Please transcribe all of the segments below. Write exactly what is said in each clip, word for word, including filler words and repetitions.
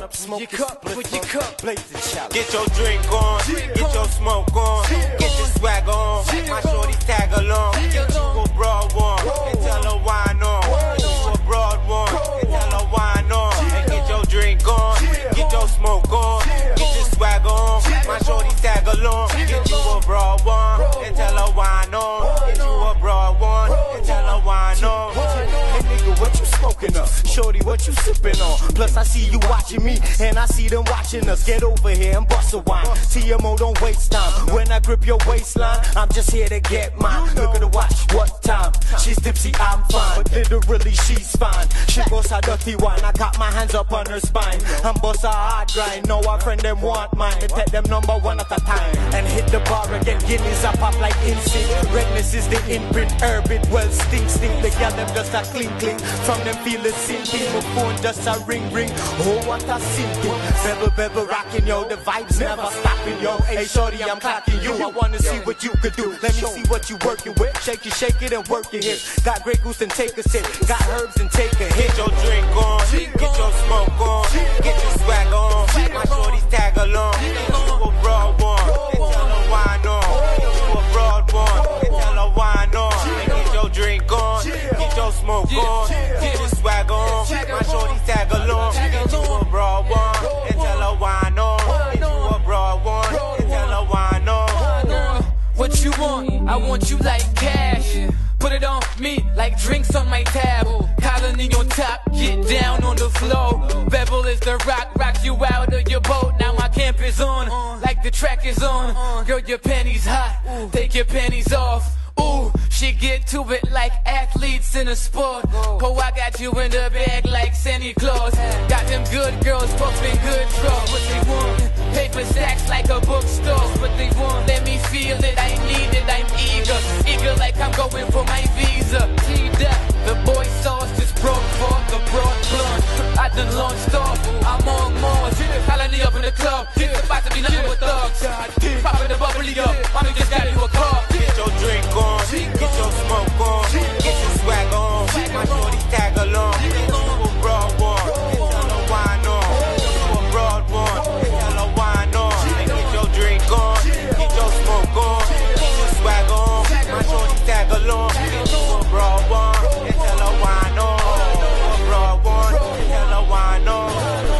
up, smoke your cup, put your cup, blaze the chalice. Get your drink on, get your smoke on, get your swag on. My shorties tag along, get you a broad one, and tell her wine on. Get you a broad one, and tell her wine on. And get your drink on, get your smoke on, get your swag on. My shorties tag along, get you a broad one, and tell her wine on. Get you a broad one, and tell her wine on. Hey nigga, what you smoking up? Shorty, what you sipping on? Plus I see you watching me, and I see them watching us. Get over here and bust a wine. T M O, don't waste time. When I grip your waistline, I'm just here to get mine. Look at the watch, what time? She's tipsy, I'm fine, but literally she's fine. She goes a dirty wine, I got my hands up on her spine. I'm boss a hard grind, know our friend them want mine. They take them number one at a time, and hit the bar again. Guineas up pop like instinct. Redness is the imprint, herb it well stink stink. The girl them just a clink clink, from them feel it sinking. My phone just a ring ring, oh what a sinking. Bebble bebble rocking yo, the vibes never stopping yo. Hey shorty, I'm clocking you, I wanna see what you could do. Let me see what you working with. Shake it, shake it and work it here. Got Grey Goose and take a sip, got herbs and take a hit. Get your drink on, get your smoke on, get your swag on. My shorties tag along, get you a broad one, and tell her wine on. Get you a broad one, and tell her wine on. And get your drink on, get your smoke on, get your swag on. My shorties tag along, get you a broad one, and tell her wine on. Get you a broad one, and tell her wine on. What you want? I want you like cash. Put it on me like drinks on my tab. Colony on top, get down on the floor. Bebble is the rock, rock you out of your boat. Now my camp is on, like the track is on. Girl, your panties hot, take your panties off. Ooh, she get to it like athletes in a sport. Oh, I got you in the bag like Santa Claus. Got them good girls puffing good drugs. What they want? Paper stacks like a bookstore. What they want? Let me feel it, I need it, I'm eager. Eager like I'm going for my visa. Teed up, the boy sauce just broke for the broad blunt. I done launched off, I'm on Mars. Colony up in the club, it's about to be nothing but thugs. Popping the bubbly up, mommy just got you a car. Get your drink on, get your smoke on, get your swag on. My shorties tag along, get you a broad one, and tell her wine on. Get you a broad one, and tell her wine on. And get your drink on, get your smoke on, get your swag on. My shorties tag along, get you a broad one, and tell her wine on. A broad one, and tell her wine on.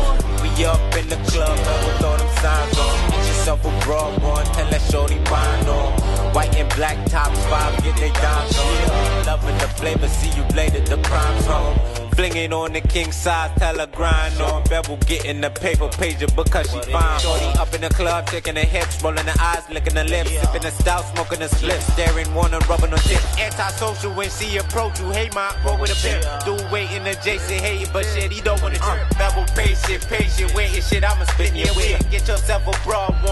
We up in the club, never throw them signs on. Get yourself a broad one, tell that shorty wine on. White and black tops, five, get they dimes on. Loving the flavor, see you bladed, the crime's home. Flinging on the king size, tell her grind on. Bebble getting the paper pager because she fine. Shorty up in the club, shaking her hips, rolling her eyes, licking her lips, sipping the stout, smoking the slip, staring, wanna rubbing her tips. Antisocial when she approach you, hey ma, roll with a pimp. Dude waiting adjacent, hating, but shit, he don't wanna trip. Bebble patient, patient, waiting, shit, I'ma spin your way. Get yourself a broad one.